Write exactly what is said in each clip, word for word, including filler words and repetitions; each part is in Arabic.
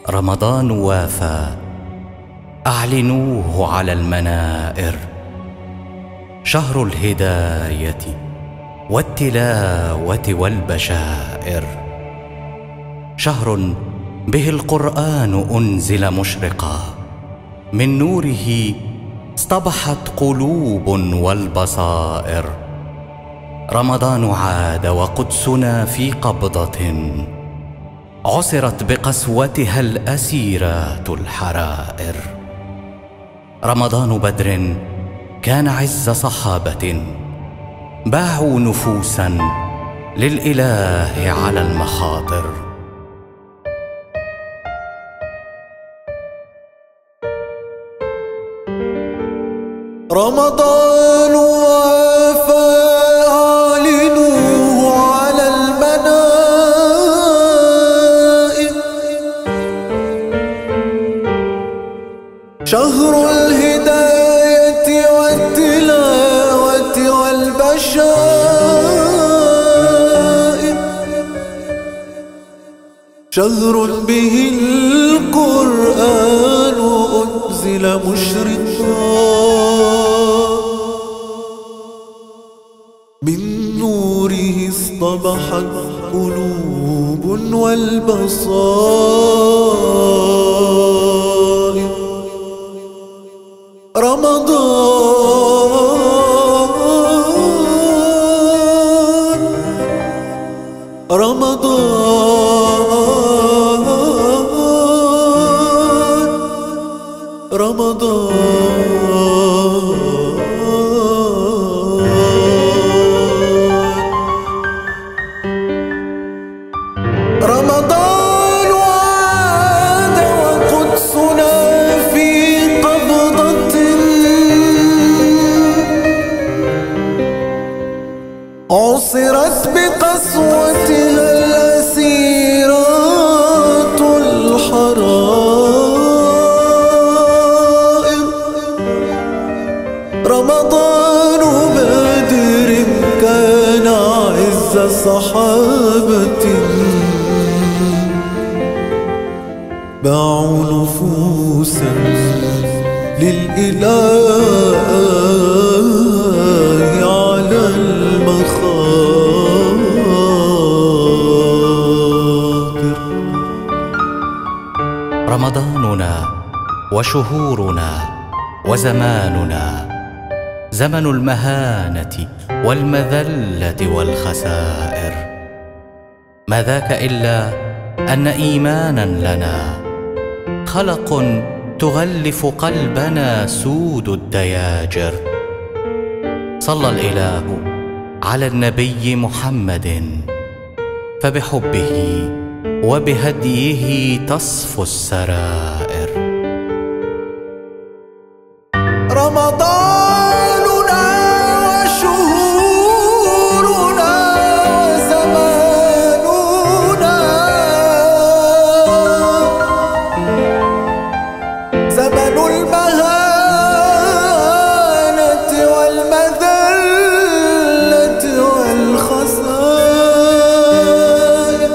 رمضان وافى، أعلنوه على المنائر. شهر الهداية والتلاوة والبشائر، شهر به القرآن أنزل مشرقا، من نوره اصطبحت قلوب والبصائر. رمضان عاد وقدسنا في قبضة، عسرت بقسوتها الأسيرات الحرائر. رمضان بدر كان عز صحابة، باعوا نفوسا للإله على المخاطر. رمضان وافى، أعلنوه على المنائر. شهر الهداية والتلاوة والبشائر، شهر به القرآن أنزل مشرقا، من نوره اصطبحت قلوب والبصائر. رمضان رمضان رمضان رمضان عاد وقدسنا في قبضة، عصرت بقسوتها الأسيرات الحرائر. رمضان بدر كان عز صحابة، باعوا نفوسا للإله على المخاطر. رمضاننا وشهورنا وزماننا زمن المهانة والمذلة والخسائر. ما ذاك إلا أن إيمانا لنا خلق تغلف قلبنا سود الدياجر. صلى الإله على النبي محمد، فبحبه وبهديه تصفو السرائر. رمضاننا وشهورنا وزماننا زمن المهانة والمذلة والخسائر.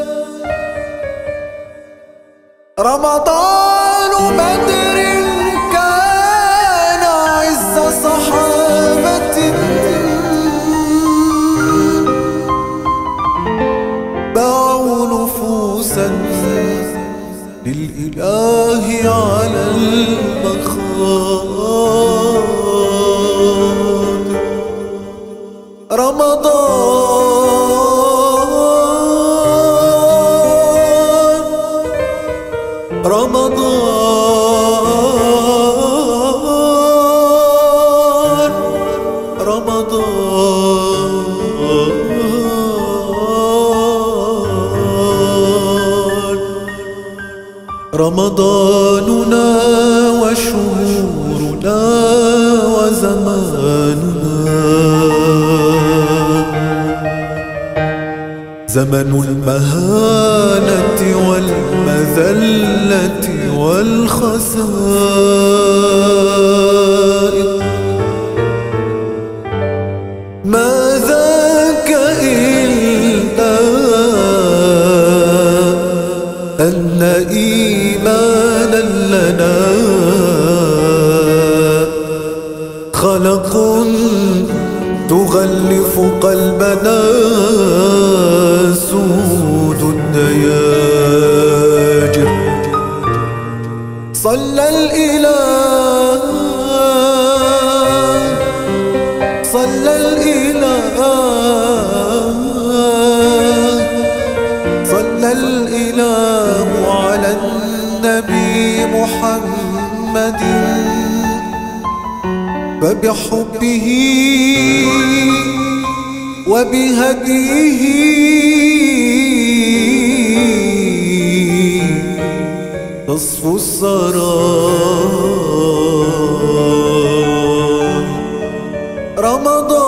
رمضان بدر كان عز صحابة، باعوا نفوسا للإله على المخاطر. رمضان رمضان رمضان رمضاننا وشهورنا وزماننا زمن المهانة والمذلة والخسائر. ما ذاك إلا أن إيمانا لنا خلق تغلف قلبنا سود الدياجر. صلى الإله صلى الإله صلى الإله على النبي محمد فبحبه وبهديه تصفو السرى. رمضان